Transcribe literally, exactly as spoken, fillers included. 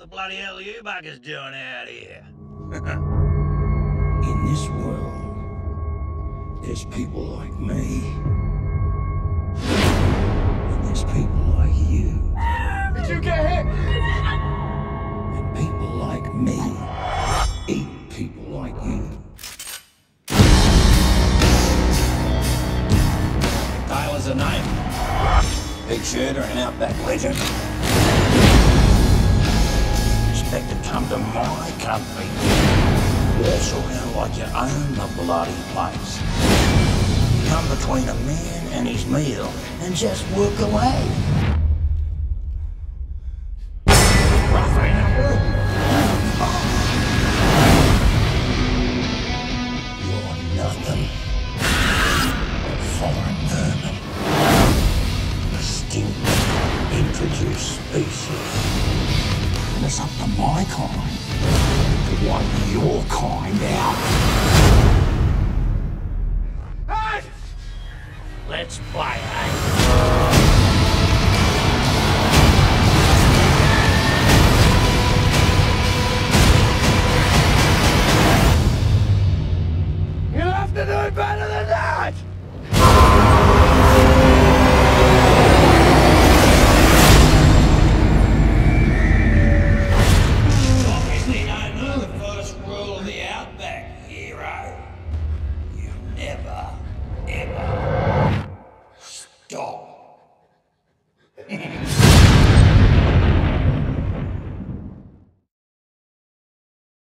the bloody hell are you buggers doing out here? In this world, there's people like me. And there's people like you. Did you get hit? And people like me eat people like you. Tyler's a name. Big shooter and outback legend. Expect to come to my country. Waltz around like you own the bloody place. Come between a man and his meal and just work away. Roughing up. You're nothing but foreign vermin. Distinct, introduced species. And it's up to my kind to wipe your kind out. Hey! Let's play, eh? You'll have to do better than that! Obviously don't know the first rule of the outback, hero. You never